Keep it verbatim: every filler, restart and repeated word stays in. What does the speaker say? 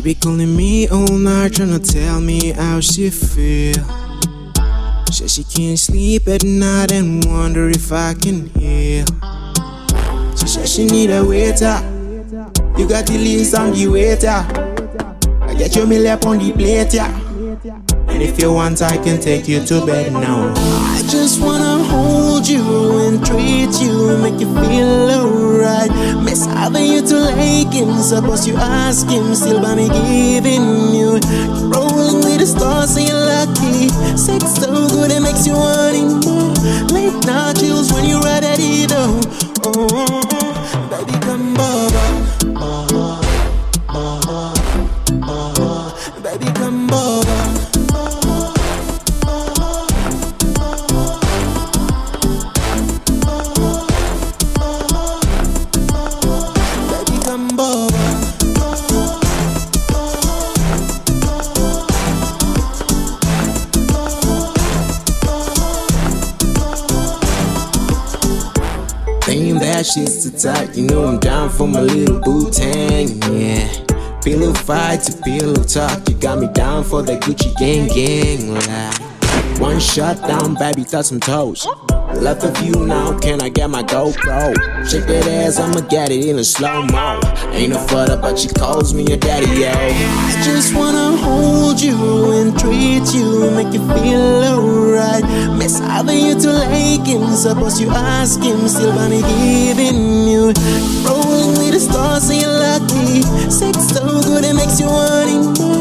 be calling me all night, tryna tell me how she feel. Says she can't sleep at night and wonder if I can heal. She says she need a waiter. You got the list on the waiter. I get your meal up on the plate, yeah. And if you want, I can take you to bed now. I just wanna hold you and treat you, make you feel alright. Miss having you to like him, suppose you ask him, still by me giving you. You're rolling with the stars, so you're lucky. Sex so good it makes you want it more. Late night chills when you're right at it though. Oh, baby come over. Oh, oh, oh, oh, baby come over. Damn, that shit's too tight. You know I'm down for my little boo-tang, yeah. Pillow fight to pillow talk. You got me down for the Gucci gang gang. Like, one shot down, baby, touch some toes. Left of you now, can I get my GoPro? Shake that ass, I'ma get it in a slow-mo. Ain't no further, but she calls me a daddy, yo. I just wanna hold you and treat you, make you feel alright. Miss having you to like him, suppose you ask him, still by me giving you. Rolling with the stars, so you're lucky. Sex so good it makes you want it more.